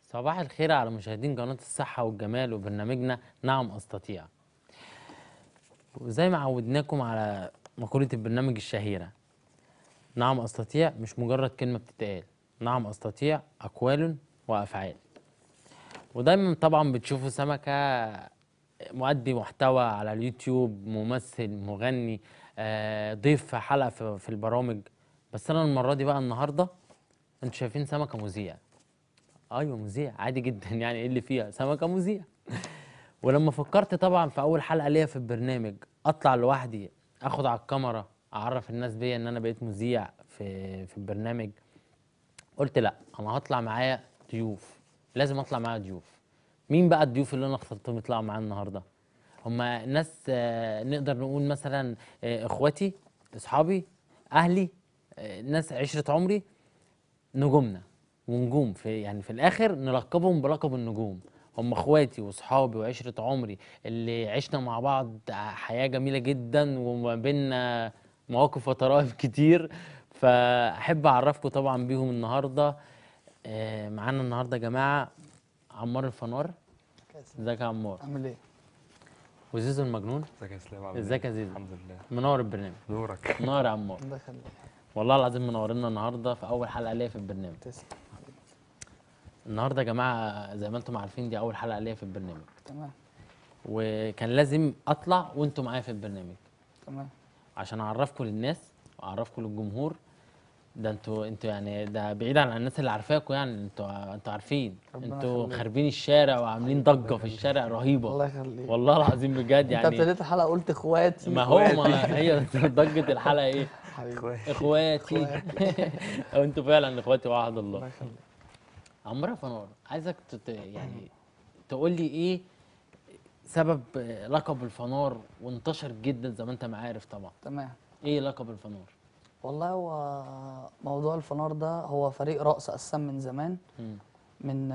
صباح الخير على مشاهدين قناة الصحة والجمال وبرنامجنا نعم أستطيع. وزي ما عودناكم على مقولة البرنامج الشهيرة، نعم أستطيع مش مجرد كلمة بتتقال، نعم أستطيع أقوال وأفعال. ودايما طبعا بتشوفوا سمكة مؤدي محتوى على اليوتيوب، ممثل، مغني، ضيف في حلقة في البرامج. بس أنا المرة دي بقى النهاردة انتوا شايفين سمكة مذيع. ايوه مذيع عادي جدا يعني ايه اللي فيها؟ سمكة مذيع. ولما فكرت طبعا في اول حلقه ليا في البرنامج اطلع لوحدي، اخد على الكاميرا اعرف الناس بيا ان انا بقيت مذيع في البرنامج، قلت لا، انا هطلع معايا ضيوف، لازم اطلع معايا ضيوف. مين بقى الضيوف اللي انا اخترتهم يطلعوا معايا النهارده؟ هما ناس نقدر نقول مثلا اخواتي، اصحابي، اهلي، ناس عشرة عمري، نجومنا ونجوم في الاخر نلقبهم بلقب النجوم. هم اخواتي واصحابي وعشرة عمري اللي عشنا مع بعض حياة جميلة جدا وما بيننا مواقف وطرائف كتير. فاحب اعرفكم طبعا بيهم النهارده. معانا النهارده يا جماعة عمار الفنار. ازيك يا عمار؟ عامل ايه؟ وزيزو المجنون. ازيك يا اسلام؟ عامل ازيك يا ايه؟ زيزو؟ الحمد لله. منور البرنامج. نورك. منور يا عمار. الله يخليك. والله العظيم منورنا النهارده في اول حلقة ليا في البرنامج. تسلم حبيبي. النهارده يا جماعه زي ما انتم عارفين دي اول حلقه ليا في البرنامج، تمام وكان لازم اطلع وانتم معايا في البرنامج تمام. عشان اعرفكم للناس واعرفكم للجمهور. ده انتوا يعني ده بعيد عن الناس اللي عارفاكم، يعني انتوا عارفين ربنا انتوا يخليك. خاربين الشارع وعاملين ضجه في الشارع رهيبه. الله يخليك. والله العظيم بجد انت يعني. ابتديت الحلقه قلت اخواتي ما هو اخواتي. ما هي ضجه الحلقه ايه؟ حبيبي. اخواتي. اخواتي. اخواتي. او انتوا فعلا اخواتي وعهد الله. الله يخليك. عمرو فنار، عايزك يعني تقول لي ايه سبب لقب الفنار، وانتشر جدا زي ما انت ما عارف طبعا. تمام. ايه لقب الفنار؟ والله هو موضوع الفنار ده هو فريق رقص اساسا من زمان، مم. من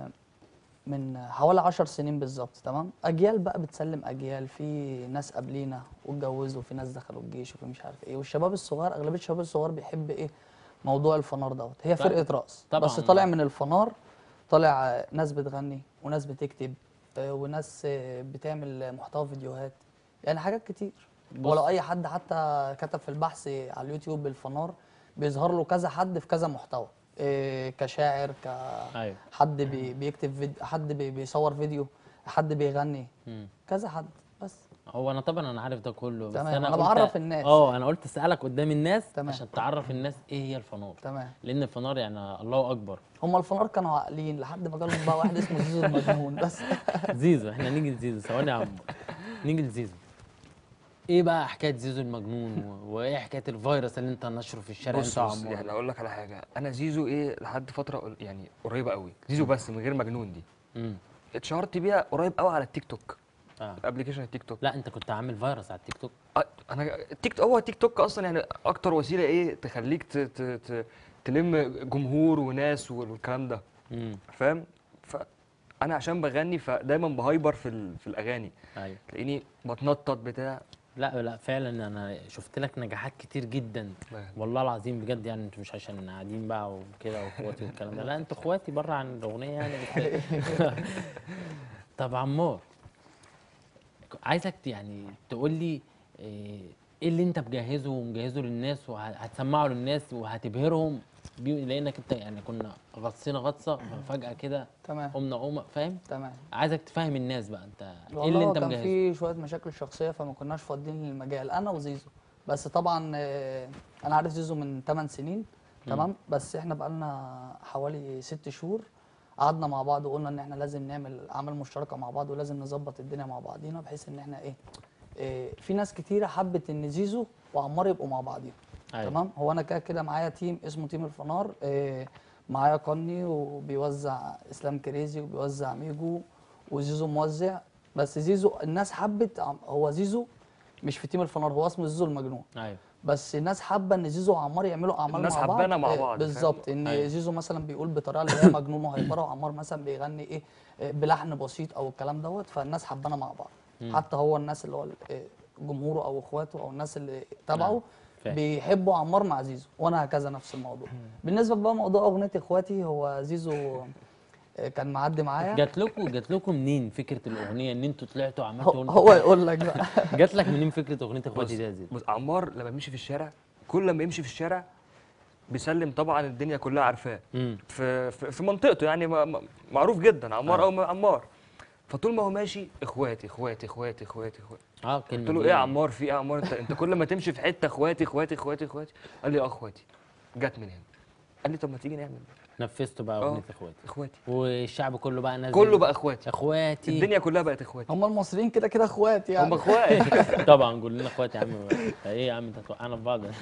من حوالي 10 سنين بالظبط. تمام. اجيال بقى بتسلم اجيال، في ناس قبلينا واتجوزوا، في ناس دخلوا الجيش، وفي مش عارف ايه، والشباب الصغير اغلبيه الشباب الصغير بيحب ايه موضوع الفنار دوت. هي طبعا فرقه رقص طبعا. بس طالع من الفنار، طالع ناس بتغني وناس بتكتب وناس بتعمل محتوى فيديوهات، يعني حاجات كتير. بص، ولو اي حد حتى كتب في البحث على اليوتيوب بالفنار بيظهر له كذا حد في كذا محتوى، كشاعر، ايوه. حد بيكتب حد بيصور فيديو، حد بيغني، مم. كذا حد. بس هو انا طبعا انا عارف ده كله، بس تمام. انا انا قلت بعرف الناس. انا قلت اسالك قدام الناس تمام عشان تعرف الناس ايه هي الفنار. تمام. لان الفنار يعني الله اكبر. هم الفنار كانوا عاقلين لحد ما جالهم بقى واحد اسمه زيزو المجنون بس. زيزو، احنا نيجي لزيزو ثواني يا عم. نيجي لزيزو. ايه بقى حكايه زيزو المجنون وايه حكايه الفيروس اللي انت نشره في الشارع بص انت بص وعمار يعني ده؟ اقول لك على حاجه، انا زيزو ايه لحد فتره يعني قريبه قوي، زيزو بس من غير مجنون دي امم اتشهرت بيها قريب قوي على التيك توك، اه ابلكيشن التيك توك. لا انت كنت عامل فيروس على التيك توك. انا هو التيك توك اصلا يعني اكتر وسيله ايه تخليك تلم جمهور وناس والكلام ده، امم فاهم؟ فانا عشان بغني فدايما بهايبر في الاغاني، ايوه. تلاقيني بتنطط بتاع. لا لا فعلا انا شفت لك نجاحات كتير جدا. والله العظيم بجد يعني انتوا مش عشان قاعدين بقى وكده واخواتي والكلام ده، لا انتوا اخواتي بره عن الاغنيه يعني بس. طب عمار، عايزك يعني تقول لي ايه اللي انت مجهزه ومجهزه للناس وهتسمعه للناس وهتبهرهم بيه، لانك انت يعني كنا غطسنا غطسه فجاه كده تمام قمنا فاهم. تمام. عايزك تفهم الناس بقى انت ايه والله اللي هو انت كان مجهزه. في شويه مشاكل شخصيه فما كناش فاضيين للمجال انا وزيزو. بس طبعا انا عارف زيزو من 8 سنين. تمام. بس احنا بقالنا حوالي 6 شهور قعدنا مع بعض وقلنا ان احنا لازم نعمل اعمال مشتركه مع بعض ولازم نظبط الدنيا مع بعضينا، بحيث ان احنا في ناس كتيره حبت ان زيزو وعمار يبقوا مع بعضيهم. أيوة. تمام. هو انا كده كده معايا تيم اسمه تيم الفنار، معايا قني وبيوزع اسلام كريزي وبيوزع ميجو وزيزو موزع. بس زيزو الناس حبت هو زيزو مش في تيم الفنار، هو اسمه زيزو المجنون. ايوه. بس الناس حابه ان زيزو وعمار يعملوا اعمال الناس مع بعض، حبانا مع بعض، فاهم؟ بالظبط. ان أيوة. زيزو مثلا بيقول بطريقه اللي هي مجنون وهيبره، وعمار مثلا بيغني بلحن بسيط او الكلام دوت، فالناس حبانا مع بعض. حتى هو الناس اللي هو جمهوره او اخواته او الناس اللي تبعه فاهم. بيحبوا عمار مع زيزو، وانا هكذا نفس الموضوع. بالنسبه بقى موضوع اغنيه اخواتي، هو زيزو كان معدي معايا. جات لكم منين فكره الاغنيه ان انتوا طلعتوا هو, عملتوا هو يقول لك بقى. جات لك منين فكره اغنيه اخواتي بص دي يا زيزو؟ بص عمار لما بيمشي في الشارع، كل لما يمشي في الشارع بيسلم، طبعا الدنيا كلها عارفاه امم في منطقته، يعني معروف جدا عمار أيوة. او عمار. فطول ما هو ماشي اخواتي اخواتي اخواتي اخواتي اخواتي. قلت الكلمه له دي ايه يا عمار، في ايه يا عمار، انت كل ما تمشي في حته اخواتي اخواتي اخواتي اخواتي. قال لي اه اخواتي، جت من هنا. قال لي طب ما تيجي نعمل. نفذتوا بقى اه اغنيه اخواتي، اخواتي، والشعب كله بقى كله نازل بقى اخواتي، اخواتي. الدنيا كلها بقت اخواتي. هم المصريين كده كده اخوات هم يعني. اخوات. طبعا قول لنا اخواتي يا عم. ايه يا عم انت هتوقعنا في بعض.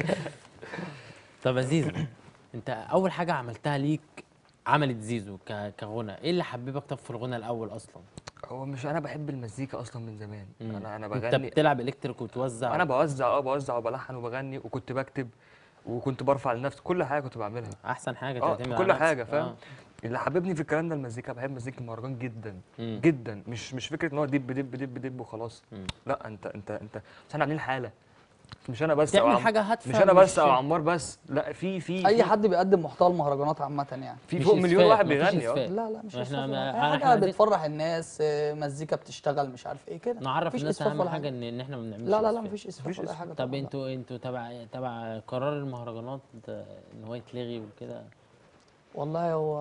طب يا زيزو، انت اول حاجه عملتها ليك عملت زيزو كغنى، ايه اللي حببك طب في الغنى الاول اصلا؟ هو مش انا بحب المزيكا اصلا من زمان، انا انت بغني. بتلعب الكتريك وتوزع انا بوزع وبلحن وبغني، وكنت بكتب، وكنت برفع لنفسي، كل حاجه كنت بعملها. احسن حاجه اه تعتمد في على كل نفسك. حاجه، فاهم. اللي حببني في الكلام ده المزيكا، بحب مزيكا المهرجان جدا مم. جدا، مش فكره ان هو دب دب دب دب وخلاص. مم. لا انت بس احنا عاملين حاله، مش انا بس تعمل حاجه هادفه، مش انا بس او عمار بس، لا اي حد بيقدم محتوى المهرجانات عامه يعني. في مش فوق مليون اسفاف، واحد مفيش بيغني. اه اسفاف. لا لا مش احنا اسفاف ولا ما حاجه، احنا بتفرح الناس، مزيكا بتشتغل مش عارف ايه كده. نعرف مفيش الناس اسفاف اهم ولا حاجه حاجه. ان احنا ما بنعملش لا لا لا اسفاف. مفيش اسفاف مفيش ولا اي اسفاف. حاجه طب طبعا. لا. انتوا تبع قرار المهرجانات ان هو يتلغي وكده؟ والله هو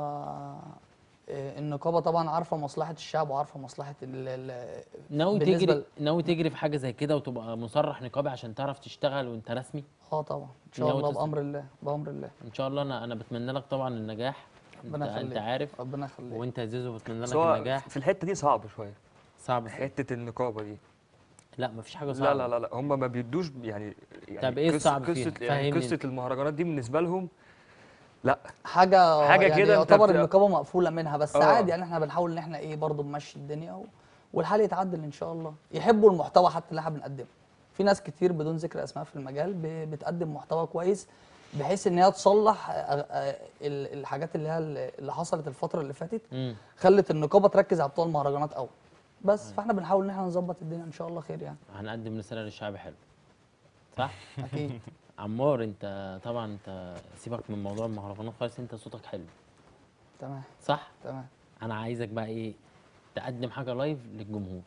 النقابه طبعا عارفه مصلحه الشعب وعارفه مصلحه بالنسبه ناوي تجري في حاجه زي كده وتبقى مصرح نقابي عشان تعرف تشتغل وانت رسمي؟ اه طبعا ان شاء ناوي الله بامر الله بامر الله. ان شاء الله. انا بتمنى لك طبعا النجاح. ربنا انت يخليك عارف. ربنا يخليك. وانت يا زيزو بتمنى بس لك هو النجاح. في الحته دي صعب شويه، صعب حته النقابه دي. لا مفيش حاجه لا صعبه. لا لا لا، هم ما بيدوش يعني طب ايه قصه الصعب فيها؟ يعني فهمني قصه انت. المهرجانات دي بالنسبه لهم لا. حاجه كده يعني انت يعتبر النقابه مقفوله منها، بس عادي اه يعني احنا بنحاول ان احنا ايه برضه نمشي الدنيا والحال يتعدل ان شاء الله. يحبوا المحتوى حتى اللي احنا بنقدمه. في ناس كتير بدون ذكر اسماء في المجال بتقدم محتوى كويس، بحيث ان هي تصلح الحاجات اللي هي اللي حصلت الفتره اللي فاتت، خلت النقابه تركز على بتوع المهرجانات قوي. بس فاحنا بنحاول ان احنا نظبط الدنيا ان شاء الله خير يعني. هنقدم رساله للشعب حلو، صح؟ اكيد. عمار انت طبعا انت سيبك من موضوع المهرجانات خالص، انت صوتك حلو تمام صح؟ تمام انا عايزك بقى ايه، تقدم حاجه لايف للجمهور.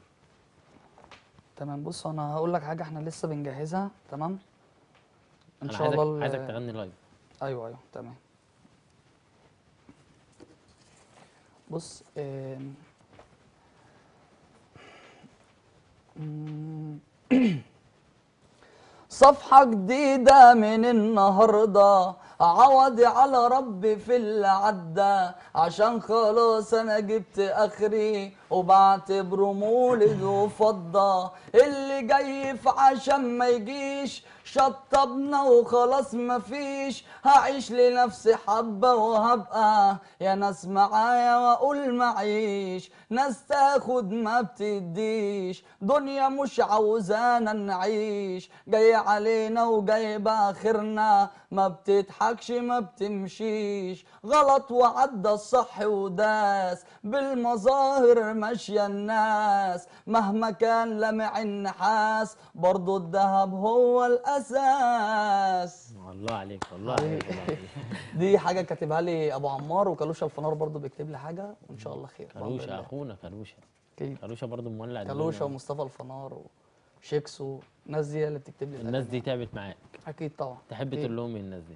تمام. بص انا هقول لك حاجه احنا لسه بنجهزها. تمام ان انا شاء الله. عايزك تغني لايف. ايوه تمام. بص صفحة جديدة من النهاردة، عوضي على ربي في اللي عدى، عشان خلاص انا جبت اخري وبعتبره مولد وفضة. اللي جاي في عشان ما يجيش، شطبنا وخلاص مفيش. هعيش لنفسي حبة وهبقى يا ناس معايا واقول معيش. ناس تاخد ما بتديش، دنيا مش عاوزانا نعيش. جاي علينا وجاي باخرنا، ما بتضحكش ما بتمشيش. غلط وعدى الصح وداس، بالمظاهر ماشية الناس. مهما كان لمع النحاس، برضو الذهب هو الأساس. الله عليك والله عليك والله عليك. دي حاجة كاتبها لي أبو عمار، وكالوشا الفنار برضو بيكتب لي حاجة، وإن شاء الله خير بأمر كالوشا الله. اخونا كالوشا. أكيد. كالوشا برضه مولع كالوشا الدنيا. ومصطفى الفنار وشيكسو، الناس دي هي اللي بتكتب لي الناس الأغاني دي يعني. تعبت معاك، أكيد طبعا. تحب أكيد. تقول لهم ايه الناس دي؟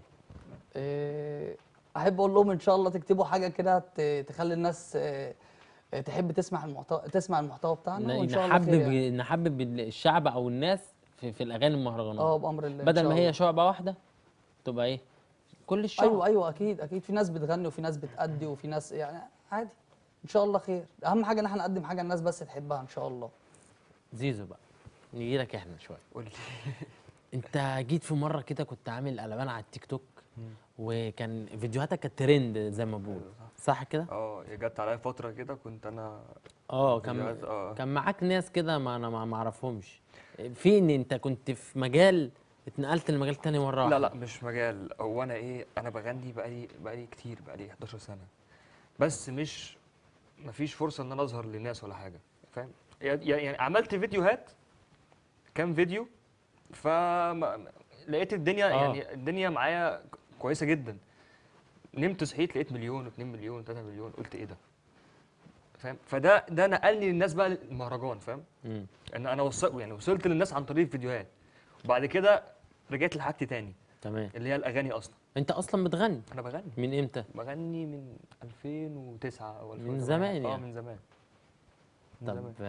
احب اقول لهم ان شاء الله تكتبوا حاجه كده تخلي الناس تحب تسمع المحتوى بتاعنا، وان شاء الله خير يعني. نحبب الشعب او الناس في الاغاني المهرجانات. اه بامر الله. بدل إن ما شاء هي الله. شعبه واحده تبقى ايه، كل الشعب. ايوه ايوه اكيد اكيد. في ناس بتغني وفي ناس بتأدي وفي ناس يعني عادي. ان شاء الله خير. اهم حاجه ان احنا نقدم حاجه الناس بس تحبها ان شاء الله. زيزو بقى نيجي لك احنا شويه. قول لي. انت جيت في مره كده كنت عامل قلبان على التيك توك، وكان فيديوهاتك كانت ترند زي ما بقول، صح كده؟ جت عليا فتره كده كنت انا كان كان معاك ناس كده ما انا ما اعرفهمش. في ان انت كنت في مجال اتنقلت لمجال تاني مره واحده. لا مش مجال. هو انا انا بغني بقالي كتير، بقالي 11 سنه، بس مفيش فرصه ان انا اظهر للناس ولا حاجه، فاهم. يعني عملت فيديوهات، كام فيديو، لقيت الدنيا يعني الدنيا معايا كويسه جدا، نمت صحيت لقيت مليون و2 مليون و3 مليون، قلت ايه ده؟ فاهم؟ فده نقلني للناس بقى المهرجان، فاهم؟ مم. ان انا وصلت للناس عن طريق الفيديوهات. وبعد كده رجعت لحاجتي تاني تمام. اللي هي الاغاني اصلا. انت اصلا بتغني انا بغني من امتى؟ بغني من 2009 او 2008. من زمان يعني. من زمان. من طب زمان.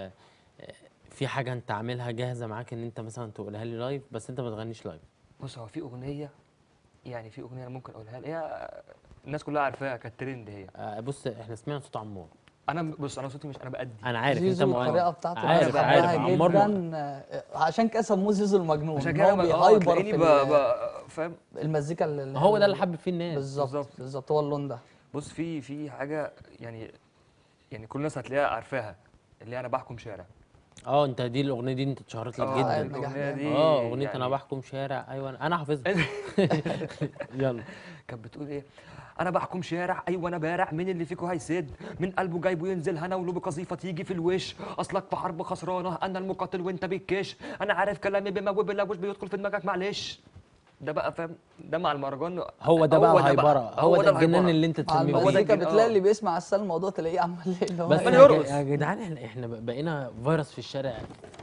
في حاجه انت عاملها جاهزه معاك ان انت مثلا تقولها لي لايف، بس انت ما تغنيش لايف؟ بص، هو في اغنيه، يعني في اغنيه انا ممكن اقولها لك، هي الناس كلها عارفاها، كانت ترند هي. بص احنا سمعنا صوت عمار. بص انا صوتي مش، انا بأدي. انا عارف انت زيزو الطريقه بتاعته الناس عارف حباها عمار جدا، عشان كده سموه زيزو المجنون، عشان ان كده هو بيهايبر تلاقيني في فاهم. المزيكا اللي هو ده هي اللي حبب فيه الناس. بالظبط بالظبط. بالظبط، هو اللون ده. بص، في حاجه يعني كل الناس هتلاقيها عارفاها، اللي هي انا بحكم شارع. انت دي الاغنيه دي انت اتشهرت لك حققت جدا. نجاح الاغنيه جامد. دي اغنيه انا يعني بحكم شارع، ايوه انا حافظها. يلا. كانت بتقول ايه؟ انا بحكم شارع، ايوه انا بارع، مين اللي فيكو هيسد؟ من قلبه جايبه ينزل هنا ولو بقذيفه تيجي في الوش، اصلك في حرب خسرانه، انا المقاتل وانت بتكش، انا عارف كلامي بيموت بلاوش بيدخل في دماغك معلش. ده بقى فاهم، ده مع المهرجان. هو ده بقى الهيبره، هو ده الجنان الهيبرة. اللي انت مع تسميه هو ده المزيكا بيه. بتلاقي اللي بيسمع السال الموضوع تلاقيه عمال اللي هو بس عمال ايه. يرقص. يا جدعان احنا بقينا فيروس في الشارع.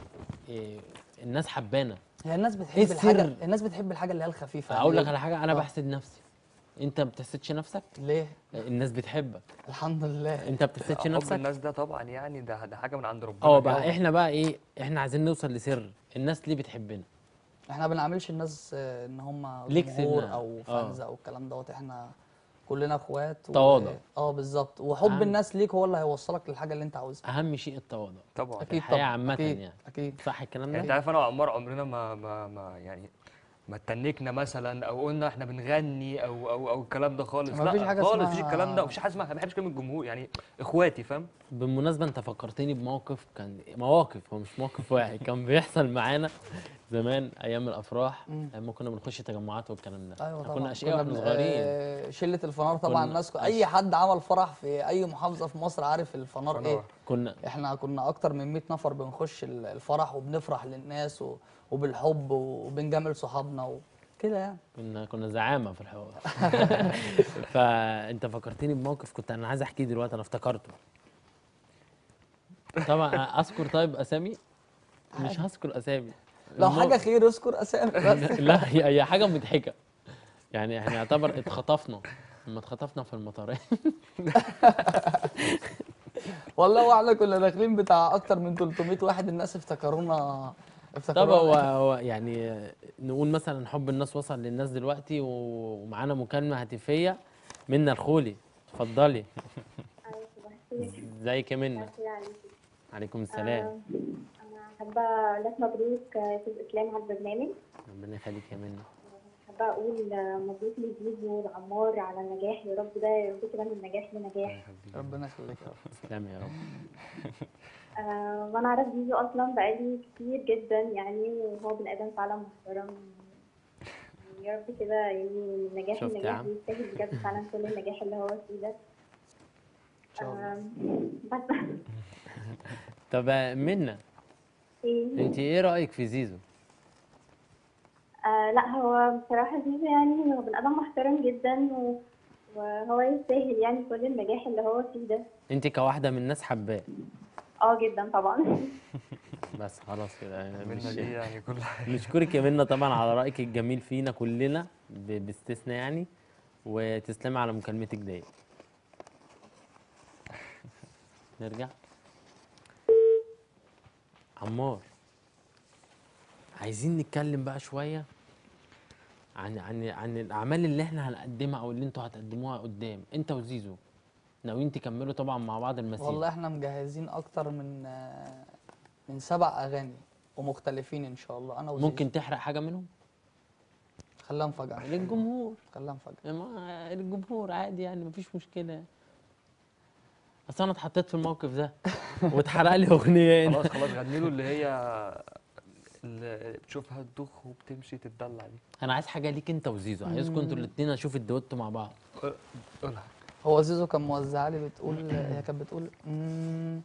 الناس حبانا. هي الناس إيه بتحب السر؟ الحاجه، الناس بتحب الحاجه اللي هي الخفيفه اقول لك يعني. على حاجه، انا آه. بحسد نفسي. انت ما بتحسدش نفسك؟ ليه؟ الناس بتحبك. الحمد لله. انت ما بتحسدش حب نفسك؟ الناس ده طبعا يعني، ده حاجه من عند ربنا. بقى احنا بقى ايه، احنا عايزين نوصل لسر الناس ليه بتحبنا. احنا ما بنعاملش الناس ان هم ليك جمهور سنة. او فانز او الكلام دوت، احنا كلنا اخوات تواضع. بالظبط، وحب أهم. الناس ليك هو اللي هيوصلك للحاجه اللي انت عاوزها. اهم شيء التواضع طبعا. في اكيد الحياه طبعا، عامه اكيد يعني. اكيد. صح الكلام يعني انت ده؟ عارف انا وعمار عمرنا ما يعني ما اتنكنا مثلا او قلنا احنا بنغني او الكلام ده خالص. ما فيش لا حاجه خالص، مفيش الكلام ده، اسمها. مفيش حاجه اسمها، ما بحبش كلمه جمهور يعني. اخواتي، فاهم؟ بالمناسبه انت فكرتني بموقف، كان مواقف، هو مش موقف واحد كان بيحصل معانا زمان ايام الافراح، لما كنا بنخش تجمعات والكلام ده. ايوه احنا كنا طبعا، اشقياء واحنا صغيرين. شله الفنار طبعا، كنا الناس اي أش- حد عمل فرح في اي محافظه في مصر عارف الفنار ايه. فنار. كنا احنا كنا اكتر من 100 نفر بنخش الفرح وبنفرح للناس وبالحب وبنجامل صحابنا وكده يعني. كنا زعامه في الحوار. فانت فكرتني بموقف كنت انا عايز احكيه دلوقتي، انا افتكرته. طبعا اذكر طيب اسامي؟ مش هذكر اسامي. لو حاجه خير اذكر اسامي بس. لا هي حاجه مضحكه. يعني احنا يعتبر اتخطفنا لما اتخطفنا في المطار. والله واحنا كنا داخلين بتاع اكتر من 300 واحد، الناس افتكرونا طب هو افتكرونا هو يعني نقول مثلا حب الناس وصل للناس دلوقتي، ومعانا مكالمة هاتفية. منى الخولي، اتفضلي. أيوة، صباح الخير. ازيك يا منى؟ صباح الخير عليكي. عليكم السلام. أنا حابة أقول لك مبروك في الإسلام على البرنامج. ربنا يخليك يا منى. حابة أقول مبروك لزيزو وعمار على النجاح، يا رب ده يربط كده من نجاح لنجاح. ربنا يخليك يا رب. تسلم يا رب. وأنا أعرف زيزو أصلا بقالي كتير جدا يعني، وهو بني آدم فعلا محترم. يا رب كده يعني من نجاح شفت يا لنجاح، عم؟ ويستاهل بجد فعلا كل النجاح اللي هو فيه ده. ان شاء الله. بس طب منى، انت ايه رأيك في زيزو؟ لا، هو بصراحة زيزو يعني هو بني آدم محترم جدا وهو يستاهل يعني كل النجاح اللي هو فيه ده. انت كواحدة من الناس حباه؟ جدا طبعا. بس خلاص كده منى دي يعني كل حاجه. نشكرك يا منى طبعا على رأيك الجميل فينا كلنا باستثناء يعني، وتسلمي على مكالمتك دي. نرجع. عمار، عايزين نتكلم بقى شوية عن الأعمال اللي احنا هنقدمها أو اللي انتوا هتقدموها قدام، انت وزيزو. ناويين تكملوا طبعا مع بعض المسيرة؟ والله احنا مجهزين اكتر من 7 اغاني ومختلفين ان شاء الله انا وزيزو. ممكن تحرق حاجة منهم؟ خليها مفاجأة. للجمهور. خليها مفاجأة. الجمهور عادي يعني، مفيش مشكلة. أصل أنا اتحطيت في الموقف ده واتحرق لي أغنية هنا. خلاص غني له اللي هي اللي بتشوفها تدخ وبتمشي تتدلع دي. أنا عايز حاجة ليك أنت وزيزو، عايزكم انتوا الاتنين أشوف الدويتو مع بعض. قولها. هو زيزو كان موزعها لي بتقول هي كانت بتقول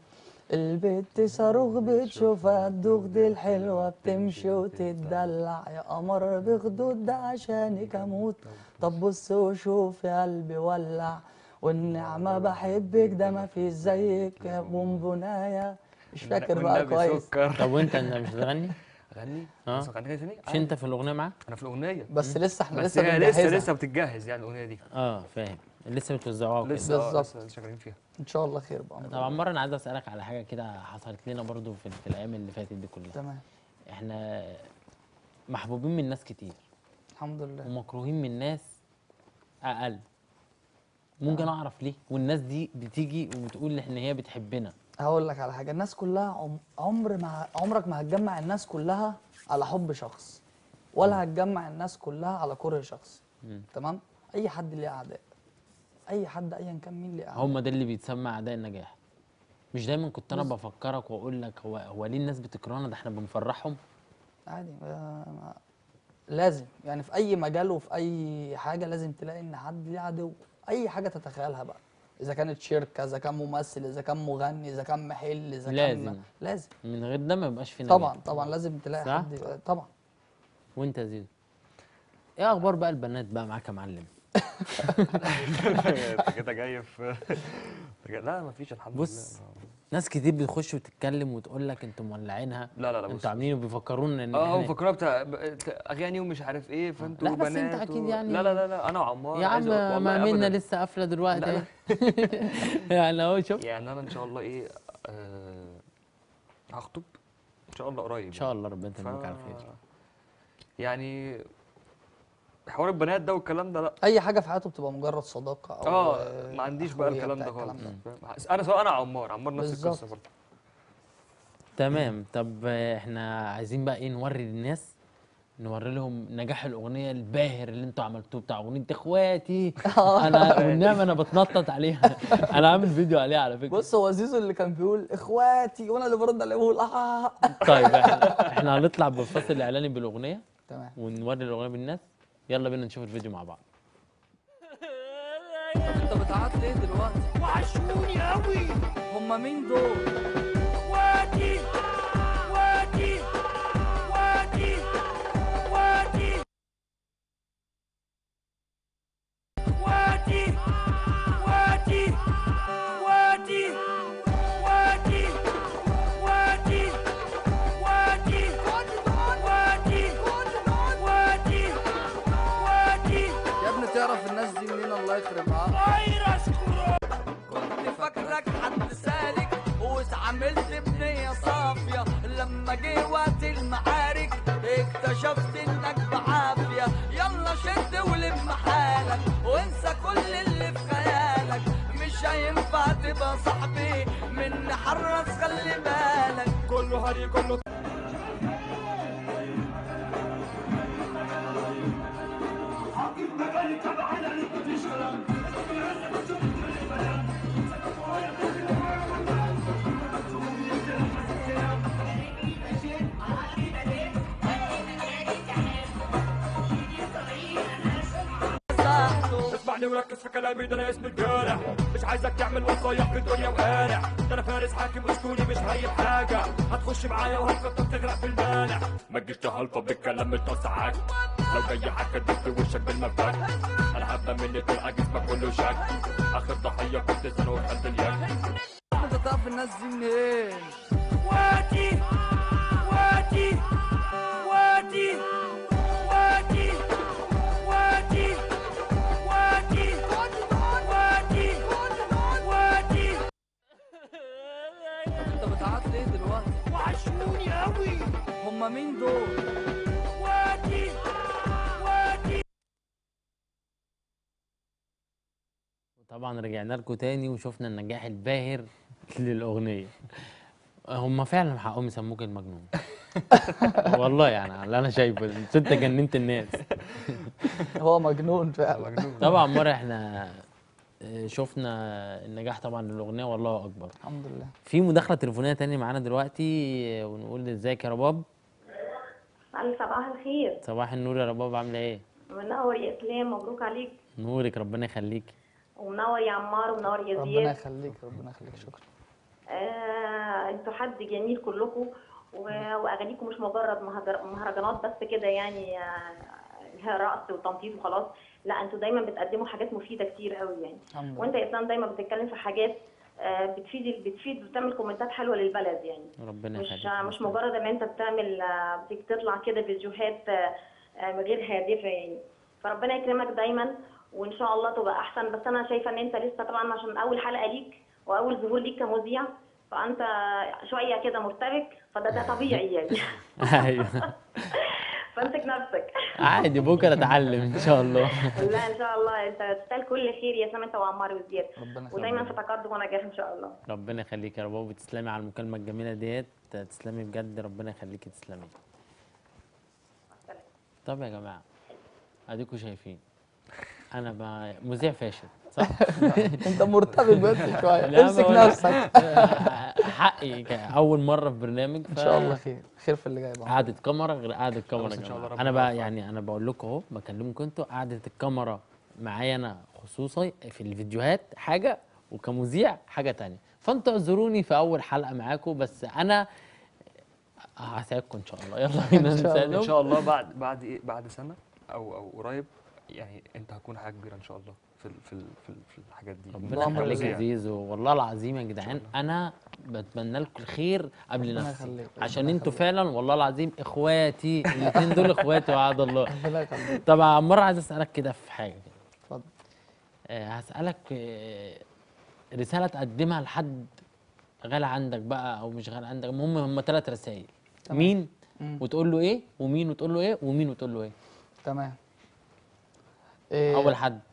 البت صاروخ بتشوفها الدغد الحلوة بتمشي وتتدلع، يا قمر بخدود ده عشانك اموت، طب بص وشوف يا قلبي ولع، والنعمة بحبك ده ما فيش زيك يا بونبوناية. مش فاكر بقى والنبي كويس سكر. طب وانت مش هتغني؟ اغني؟ اه. بس اغني تاني؟ مش انت في الاغنيه معاه؟ انا في الاغنيه، بس لسه احنا بس لسه هي بنجهزها. لسه بتتجهز يعني الاغنيه دي. اه فاهم، لسه بتوزعوها كده. لسه بالظبط. لسه شغالين فيها. ان شاء الله خير بقى. طبعا مره انا عايز اسالك على حاجه كده حصلت لنا برضو في الايام اللي فاتت دي كلها. تمام. احنا محبوبين من ناس كتير الحمد لله. ومكروهين من ناس اقل. ممكن اعرف ليه؟ والناس دي بتيجي وبتقول ان هي بتحبنا. هقول لك على حاجه، الناس كلها عمرك ما هتجمع الناس كلها على حب شخص، ولا هتجمع الناس كلها على كره شخص. تمام. اي حد ليه اعداء، اي حد ايا كان مين ليه اعداء. هم ده اللي بيتسمى اعداء النجاح. مش دايما كنت انا بفكرك واقول لك هو ليه الناس بتكرهنا؟ ده احنا بنفرحهم. عادي لازم يعني في اي مجال وفي اي حاجه لازم تلاقي ان حد ليه عدو. اي حاجه تتخيلها بقى، اذا كانت شركه، اذا كان ممثل، اذا كان مغني، اذا كان محل، اذا كان لازم. من غير ده ما يبقاش في نجاح. طبعا لازم تلاقي صح؟ حد طبعا. وانت يا زيزو ايه اخبار بقى البنات بقى معاك يا معلم؟ انت كده جاي في لا مفيش الحمد بص، لله. ناس كتير بتخش وتتكلم وتقول لك انتوا مولعينها. لا بص انتوا عاملين وبيفكرونا ان هو احنا فكرة بتاع اغاني ومش عارف ايه، فانتوا لا، بس انت بنات اكيد يعني. لا انا وعمار يا عم ما منا لسه قافله دلوقتي لا. اهي. يعني اهو شوف. يعني انا ان شاء الله ايه هخطب ان شاء الله قريب. ان شاء الله ربنا يتممك على خير. يعني حوار البنات ده والكلام ده لا. اي حاجه في حياته بتبقى مجرد صداقه او ما عنديش بقى أخوية الكلام بتاع ده خالص. ده. فاهم؟ انا سواء انا عمار نفس بالظبط. القصه برضه. تمام. طب احنا عايزين بقى ايه نوري للناس، نوري لهم نجاح الاغنيه الباهر اللي انتوا عملتوه بتاع اغنيه اخواتي. انا والنعمه انا بتنطط عليها. انا عامل فيديو عليها على فكره. بص، هو زيزو اللي كان بيقول اخواتي وانا اللي برد عليه بقول طيب احنا هنطلع بالفصل الاعلاني بالاغنيه تمام. ونوري الاغنيه بالناس. يلا بينا نشوف الفيديو مع بعض. انت بتعيط ليه دلوقتي؟ وحشوني قوي. هما مين دول؟ وادي وادي وادي وادي وادي وادي وادي وادي وادي وادي وادي وادي وادي. يا ابني تعرف الناس دي منين؟ الله يخربها. فيروس كورونا. كنت فاكرك حد سالك واتعاملت بنية صافية، لما جه وقت المعارك اكتشفت انك بعافية. يلا شد ولم حالك وانسى كل اللي في خيالك، مش هينفع تبقى صاحبي من حرص خلي بالك. كله هري كله اسمعني وركز في كلامي، ده انا اسمي الجارح. مش عايزك تعمل وصايح في الدنيا وقارع. ده انا فارس حاكم اسطوري مش هايب حاجه. هتخش معايا وهتخطط تغرق في المالح. ما تجيش تهلطة بالكلام متوسعك. لو جاي حكا اديك في وشك بالمفك. انا هبقى مني تلقى جسمك كله شك. اخر ضحيه كنت سنه وخدت اليك. انت تعرف الناس دي منين؟ وادي وادي وادي وادي وادي وادي وادي وادي. انت بتعيط ليه دلوقتي؟ وحشوني قوي. هما مين دول؟ وادي وادي. طبعا رجعنا لكم تاني وشفنا النجاح الباهر للاغنيه. هم فعلا حقهم يسموك المجنون. والله يعني اللي انا شايفه انت جننت الناس. هو مجنون فعلا. طبعا مره احنا شفنا النجاح طبعا للاغنيه والله اكبر. الحمد لله. في مداخله تليفونيه تانية معانا دلوقتي ونقول ازيك يا رباب. صباح الخير. صباح النور يا رباب، عامله ايه؟ منور يا اسلام، مبروك عليك. نورك ربنا يخليك. ومنور يا عمار ومنور يا ربنا زياد. يخليك ربنا يخليك. شكرا. انتوا حد جميل كلكم، واغانيكم مش مجرد مهرجانات بس كده يعني، رقص وتنطيط وخلاص. لا، انتوا دايما بتقدموا حاجات مفيده كتير قوي يعني. الحمد وانت يا اسلام دايما بتتكلم في حاجات بتفيد وبتعمل كومنتات حلوه للبلد يعني. ربنا مش يخليك. مش مجرد ان انت بتعمل بتطلع كده فيديوهات غير هادفه يعني. فربنا يكرمك دايما، وان شاء الله تبقى احسن. بس انا شايفه ان انت لسه طبعا عشان اول حلقه ليك واول ظهور ليك كمذيع، فانت شويه كده مرتبك، ده طبيعي يعني. ايوه فامسك نفسك. عادي، بكره اتعلم ان شاء الله. لا ان شاء الله انت تستاهل كل خير يا اسلام، انت وعمار وزياد، ربنا ودايما يخليك. في تقدم ونجاح ان شاء الله. ربنا يخليك يا رب، وتسلمي على المكالمه الجميله ديت، تسلمي بجد، ربنا يخليكي تسلمي. طب يا جماعه، اديكوا شايفين انا مذيع فاشل صح؟ انت مرتبك بس شويه، لا، امسك بقول- نفسك. حقي اول مره في برنامج، ان شاء الله خير، خير في اللي جاي بقى. قعدة كاميرا غير قعدة كاميرا خلاص يا إن شاء الله جماعة. ربنا انا بقى يوفقك. يعني انا بقول لكم اهو، بكلمكم انتوا، قعدة الكاميرا معايا انا خصوصي في الفيديوهات حاجة، وكمذيع حاجة تانية. فانتوا اعذروني في اول حلقة معاكم، بس انا هساعدكم ان شاء الله. يلا بينا إن شاء الله. ان نساعدهم. شاء الله بعد ايه، بعد سنه او قريب يعني، انت هتكون حاجه كبيره ان شاء الله في الحاجات دي. ربنا بأمر يخليك الله. يا زيزو، والله العظيم يا جدعان انا بتمنى لكم الخير قبل ربنا نفسي، يخليك، عشان ربنا انتوا يخليك. فعلا والله العظيم اخواتي، الاثنين دول اخواتي وعد الله. ربنا يخليك. طبعا عمار، عايز اسالك كده في حاجه كده. اتفضل. هسألك رسالة تقدمها لحد غالي عندك بقى أو مش غالي عندك، المهم هم 3 رسايل. تمام. مين مم. وتقول له إيه، ومين وتقول له إيه، ومين وتقول له إيه. تمام. أول حد.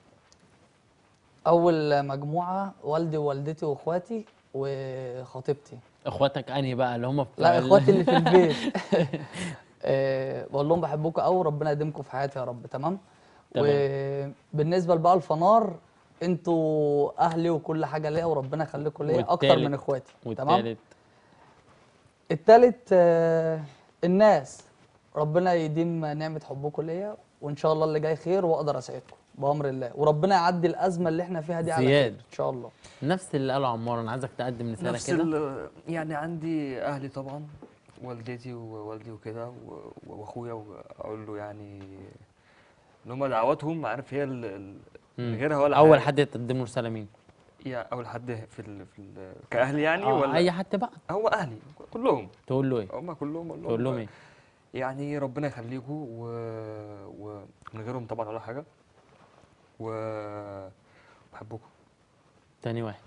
اول مجموعه والدي ووالدتي واخواتي وخطيبتي. إخواتك أنهي بقى اللي هم لا، اخواتي اللي في البيت. بقول لهم بحبكم قوي، ربنا يديمكم في حياتي يا رب. تمام. تمام. وبالنسبه لبقى الفنار، انتوا اهلي وكل حاجه ليا، وربنا يخليكم ليا اكتر والتالت؟ من اخواتي. تمام. والتالت. التالت الناس، ربنا يديم نعمه حبكم ليا، وان شاء الله اللي جاي خير واقدر اساعدكم بامر الله، وربنا يعدي الازمه اللي احنا فيها دي على خير زياد. ان شاء الله. نفس اللي قاله عمار، أنا عايزك تقدم رسالة نفس كده. يعني عندي اهلي طبعا، والدتي ووالدي وكده واخويا، واقول له يعني ان هم دعواتهم، عارف هي من غيرها ولا أول حاجة. حد تقدم له رسالة مين؟ يا اول حد كاهلي يعني، ولا أي حد بقى. هو اهلي كلهم، تقول له إيه؟ هم كلهم أقول تقول لهم إيه؟ يعني ربنا يخليكم، ومن غيرهم طبعا ولا حاجه، وبحبكم. تاني واحد.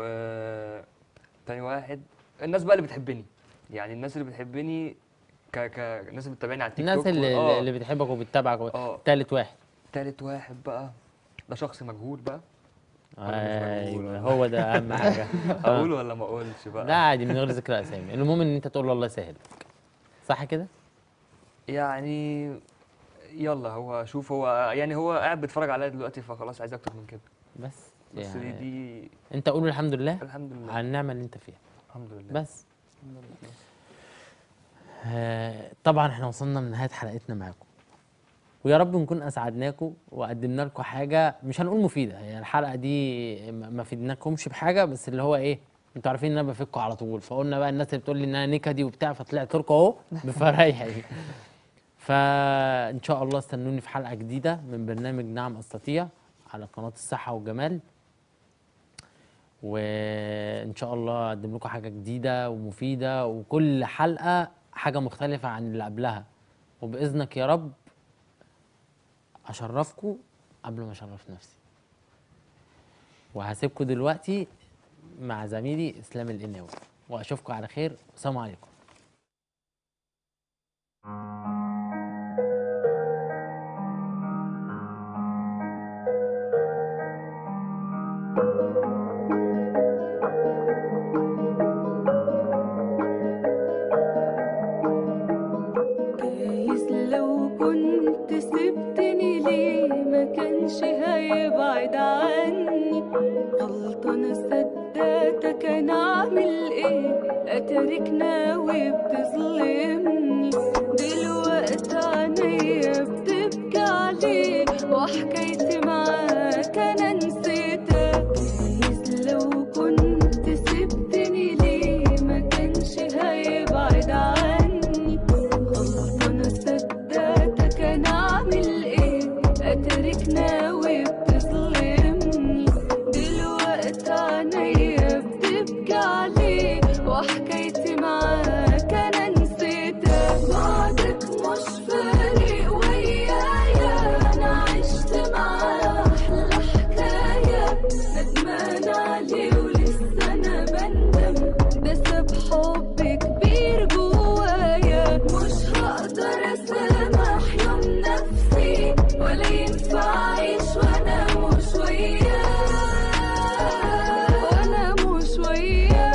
تاني واحد الناس بقى اللي بتحبني، يعني الناس اللي بتحبني الناس اللي بتتابعني على التيك الناس توك اللي بتحبك وبتتابعك. تالت واحد. تالت واحد بقى ده شخص مجهول بقى. ايوه، هو ده اهم حاجه. اقول ولا ما اقولش بقى؟ لا عادي، من غير ذكر اسامي، المهم ان انت تقول له الله يسهل لك. صح كده؟ يعني يلا، هو شوف، هو يعني هو قاعد بيتفرج عليا دلوقتي، فخلاص عايز اكتر من كده. بس يعني دي انت قول الحمد لله الحمد لله، على النعمه اللي انت فيها. الحمد لله. بس طبعا احنا وصلنا لنهايه حلقتنا معاكم، ويا رب نكون اسعدناكم وقدمنا لكم حاجه، مش هنقول مفيده، هي الحلقه دي ما فدناكمش بحاجه، بس اللي هو ايه، انتوا عارفين ان انا بفكوا على طول، فقلنا بقى الناس اللي بتقول لي ان انا نكدي وبتاع، فطلعت لكم اهو بفرايحي. فان شاء الله استنوني في حلقه جديده من برنامج نعم استطيع على قناه الصحه والجمال، وان شاء الله اقدم لكم حاجه جديده ومفيده، وكل حلقه حاجه مختلفه عن اللي قبلها، وباذنك يا رب اشرفكم قبل ما اشرف نفسي. وهسيبكم دلوقتي مع زميلي اسلام القناوي، واشوفكم على خير، والسلام عليكم. جايز لو كنت سبتني ليه ما كانش هيبعد عني، غلطانة صدقتك انا اعمل ايه، اتارك ناوي بتظلمني، دلوقتي عينيا بتبكي عليه وحكايتي معاك انا نسيتك. جايز لو كنت سبتني ليه ناوي بتظلمني، دلوقتي عينيا بتبكي عليك، وحكايتي معاك انا نسيتك. بعدك مش فارق ويايا، انا عشت معاه احلى حكايه، ندمان عليه ولسه انا بندم، ده ساب حب كبير جوايا. مش هقدر اسامح يوم نفسي، ولا ينفع اعيش وانا مش وياه، وانا مش وياه.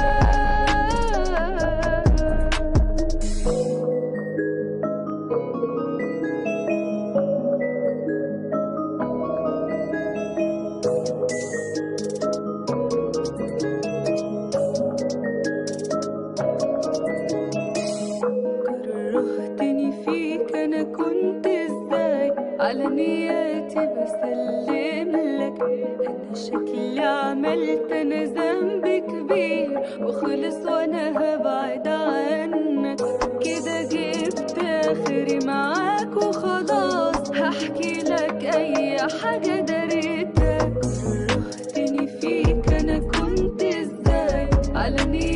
كرهتني فيك انا كنت ازاي، على نياتي بسلم لك، انا شكلي عملت انا ذنب كبير، وخلص وانا هبعد عنك، كده جبت اخري معاك وخلاص، هحكي لك اي حاجة دريتك. كرهتني فيك انا كنت ازاي، على نياتي